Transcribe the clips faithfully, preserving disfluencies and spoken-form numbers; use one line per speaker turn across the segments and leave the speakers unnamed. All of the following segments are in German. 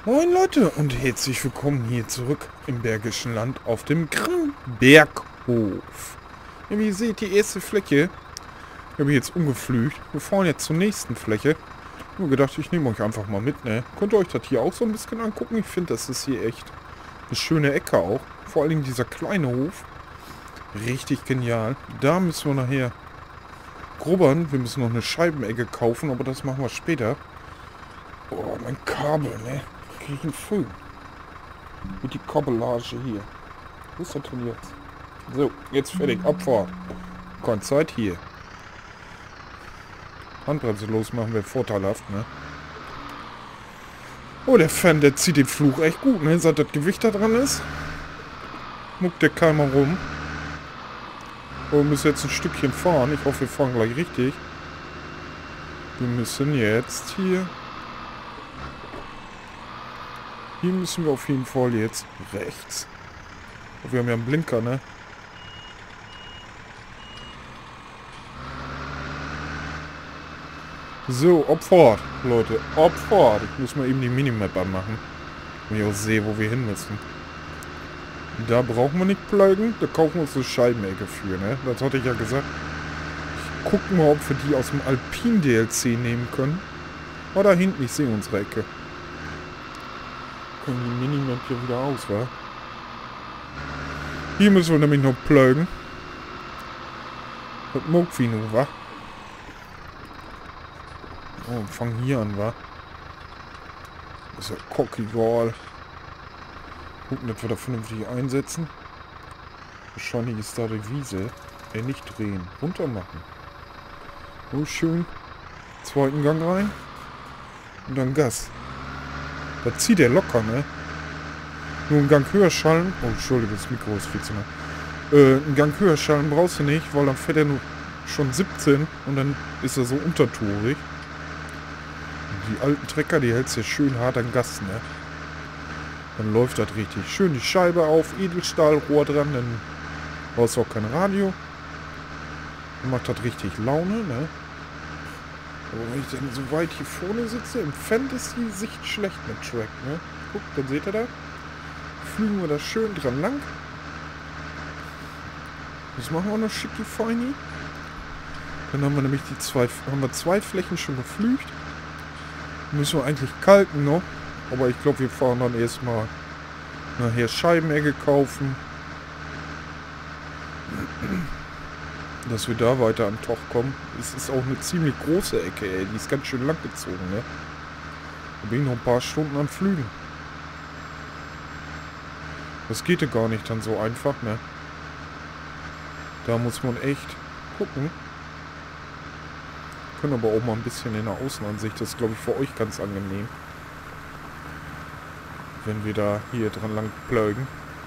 Moin Leute und herzlich willkommen hier zurück im Bergischen Land auf dem Berghof. Ja, wie ihr seht, die erste Fläche habe ich jetzt umgepflügt. Wir fahren jetzt zur nächsten Fläche. Nur gedacht, ich nehme euch einfach mal mit, ne? Könnt ihr euch das hier auch so ein bisschen angucken? Ich finde, das ist hier echt eine schöne Ecke auch. Vor allem dieser kleine Hof. Richtig genial. Da müssen wir nachher grubbern. Wir müssen noch eine Scheibenecke kaufen, aber das machen wir später. Oh, mein Kabel, ne? Krieg ich einen Föhn. Mit die Kabellage hier. Wo ist das denn jetzt? So, jetzt fertig. Abfahrt. Keine Zeit hier. Handbremse losmachen wäre vorteilhaft, ne? Oh, der Fan, der zieht den Fluch echt gut, ne? Seit das Gewicht da dran ist. Muckt der keiner rum. Oh, wir müssen jetzt ein Stückchen fahren. Ich hoffe, wir fahren gleich richtig. Wir müssen jetzt hier... Hier müssen wir auf jeden Fall jetzt rechts. Wir haben ja einen Blinker, ne? So, Abfahrt, Leute. Abfahrt. Ich muss mal eben die Minimap anmachen. Damit ich auch sehe, wo wir hin müssen. Da brauchen wir nicht pluggen. Da kaufen wir uns eine Scheibenecke für, ne? Das hatte ich ja gesagt. Ich guck mal, ob wir die aus dem Alpin-D L C nehmen können. Oh, da hinten. Ich sehe unsere Ecke. Können die Minimap hier wieder aus, wa? Hier müssen wir nämlich noch pluggen. Das Mogfino, wa? Oh, fang hier an, wa? Das ist ja cockegal. Gucken, dass wir da vernünftig einsetzen. Wahrscheinlich ist da die Wiese. Äh, nicht drehen. Runter machen. Oh, schön. Zweiten Gang rein. Und dann Gas. Da zieht er locker, ne? Nur einen Gang höher schallen. Oh, Entschuldigung, das Mikro ist viel zu nah. Äh, einen Gang höher schallen brauchst du nicht, weil dann fährt er nur schon siebzehn und dann ist er so untertourig. Die alten Trecker, die hältst du schön hart an Gas, ne? Dann läuft das richtig. Schön die Scheibe auf, Edelstahlrohr dran, dann brauchst du auch kein Radio. Dann macht das richtig Laune, ne? Aber wenn ich dann so weit hier vorne sitze, im Fendt ist die Sicht schlecht mit Track, ne? Guckt, dann seht ihr da. Fliegen wir da schön dran lang. Das machen wir noch schicki feini. Dann haben wir nämlich die zwei, haben wir zwei Flächen schon geflügt. Müssen wir eigentlich kalken noch. Aber ich glaube, wir fahren dann erstmal nachher Scheibenecke kaufen. Dass wir da weiter an den Toch kommen. Es ist auch eine ziemlich große Ecke, ey. Die ist ganz schön lang gezogen, ne? Da bin ich noch ein paar Stunden am Flügen. Das geht ja gar nicht dann so einfach, ne? Da muss man echt gucken. Können aber auch mal ein bisschen in der Außenansicht. Das ist, glaube ich, für euch ganz angenehm. Wenn wir da hier dran lang pluggen.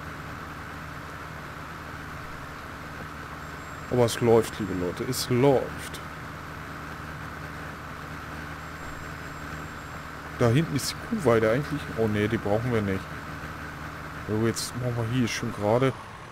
Aber es läuft, liebe Leute. Es läuft. Da hinten ist die Kuhweide eigentlich. Oh ne, die brauchen wir nicht. So, jetzt machen wir hier schon gerade.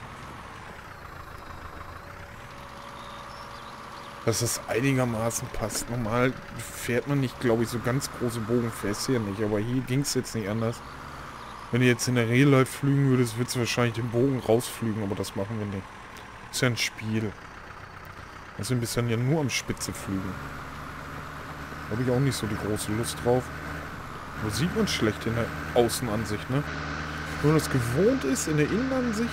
Dass das einigermaßen passt. Normal fährt man nicht, glaube ich, so ganz große Bogen fährst hier nicht. Aber hier ging es jetzt nicht anders. Wenn du jetzt in der Real Life flügen würdest, würdest du wahrscheinlich den Bogen rausflügen. Aber das machen wir nicht. Ist ja ein Spiel. Also bist dann ja nur am Spitze flügen. Da habe ich auch nicht so die große Lust drauf. Da sieht man schlecht in der Außenansicht, ne? Wenn man das gewohnt ist in der Innenansicht,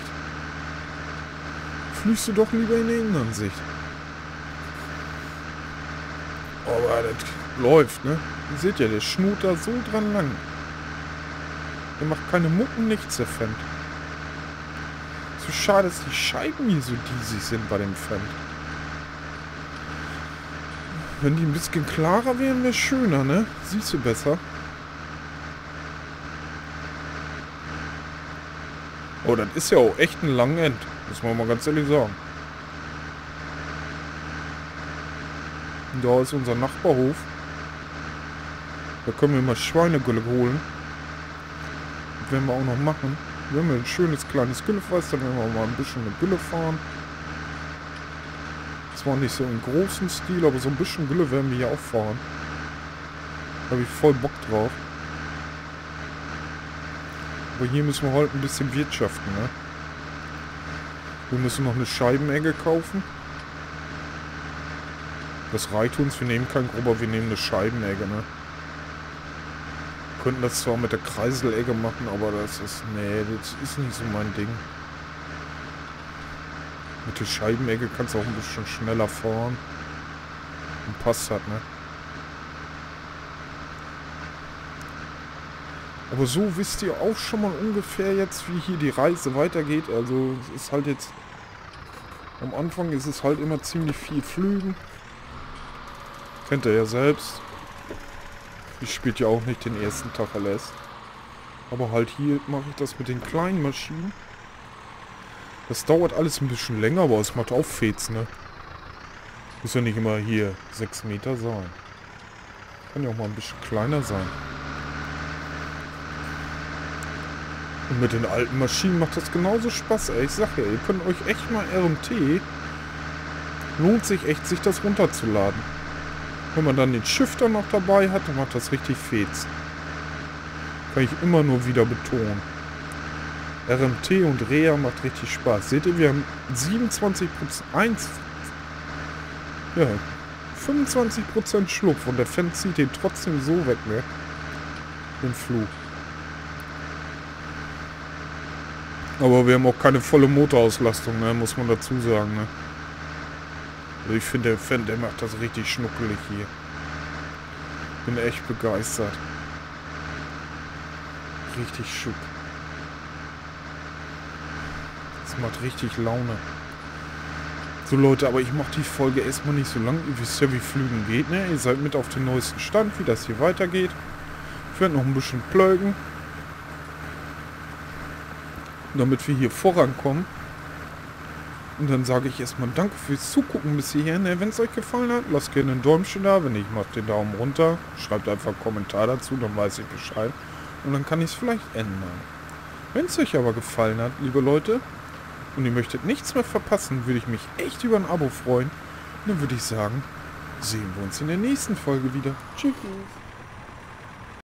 flügst du doch lieber in der Innenansicht. Aber das läuft, ne? Ihr seht ja, der schnut da so dran lang. Der macht keine Mucken, nichts, der Fendt. So schade, dass die Scheiben hier so diesig sind bei dem Fendt. Wenn die ein bisschen klarer wären, wäre schöner, ne? Siehst du besser. Oh, das ist ja auch echt ein langer End. Muss man mal ganz ehrlich sagen. Da ist unser Nachbarhof. Da können wir mal Schweinegülle holen. Das werden wir auch noch machen. Wenn wir ein schönes kleines Güllefest, dann werden wir mal ein bisschen mit Gülle fahren. Zwar nicht so im großen Stil, aber so ein bisschen Gülle werden wir hier auch fahren. Da habe ich voll Bock drauf. Aber hier müssen wir halt ein bisschen wirtschaften, ne? Wir müssen noch eine Scheibenegge kaufen. Das reicht uns, wir nehmen kein Grubber, wir nehmen eine Scheibenegge, ne? Wir könnten das zwar mit der Kreiselegge machen, aber das ist... Nee, das ist nicht so mein Ding. Mit der Scheibenegge kannst du auch ein bisschen schneller fahren. Und passt halt, ne? Aber so wisst ihr auch schon mal ungefähr jetzt, wie hier die Reise weitergeht. Also es ist halt jetzt... Am Anfang ist es halt immer ziemlich viel Flügen. Kennt ihr ja selbst. Ich spiele ja auch nicht den ersten Tag L S. Aber halt hier mache ich das mit den kleinen Maschinen. Das dauert alles ein bisschen länger, aber es macht auch Fets, ne? Muss ja nicht immer hier sechs Meter sein. Kann ja auch mal ein bisschen kleiner sein. Und mit den alten Maschinen macht das genauso Spaß, ey. Ich sag ja, ihr könnt euch echt mal R M T... Lohnt sich echt, sich das runterzuladen. Wenn man dann den Shifter noch dabei hat, dann macht das richtig Fets. Kann ich immer nur wieder betonen. R M T und Rea macht richtig Spaß. Seht ihr, wir haben siebenundzwanzig Prozent... eins... Ja, fünfundzwanzig Prozent Schlupf und der Fan zieht den trotzdem so weg, ne? Den Flug. Aber wir haben auch keine volle Motorauslastung, ne? Muss man dazu sagen, ne? Also ich finde, der Fan, der macht das richtig schnuckelig hier. Bin echt begeistert. Richtig schick. Das macht richtig Laune. So Leute, aber ich mache die Folge erstmal nicht so lang. Ihr wisst ja, wie Flügen geht, ne? Ihr seid mit auf dem neuesten Stand, wie das hier weitergeht. Ich werde noch ein bisschen plögen. Damit wir hier vorankommen. Und dann sage ich erstmal danke fürs Zugucken bis hierher. Ne? Wenn es euch gefallen hat, lasst gerne ein Däumchen da. Wenn nicht, macht den Daumen runter. Schreibt einfach einen Kommentar dazu, dann weiß ich Bescheid. Und dann kann ich es vielleicht ändern. Wenn es euch aber gefallen hat, liebe Leute, und ihr möchtet nichts mehr verpassen, würde ich mich echt über ein Abo freuen. Und dann würde ich sagen, sehen wir uns in der nächsten Folge wieder. Tschüss.